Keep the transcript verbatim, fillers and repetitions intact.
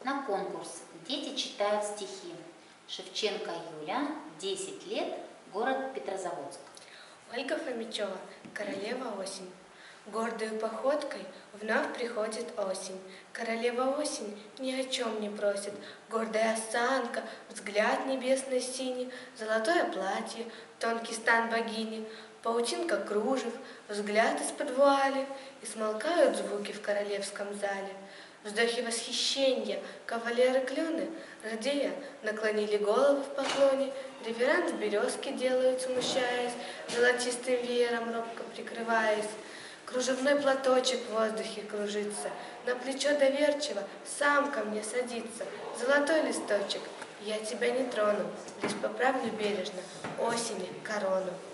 На конкурс «Дети читают стихи». Шевченко Юля, десять лет, город Петрозаводск. Ольга Фомичева, королева осень. Гордою походкой вновь приходит осень. Королева осень ни о чем не просит. Гордая осанка, взгляд небесно-синий, золотое платье, тонкий стан богини, паутинка кружев, взгляд из-под вуали, и смолкают звуки в королевском зале. Вздохи восхищения, кавалеры клены, радея, наклонили головы в поклоне, реверанс березки делают, смущаясь, золотистым веером робко прикрываясь. Кружевной платочек в воздухе кружится, на плечо доверчиво сам ко мне садится. Золотой листочек, я тебя не трону, лишь поправлю бережно осени корону.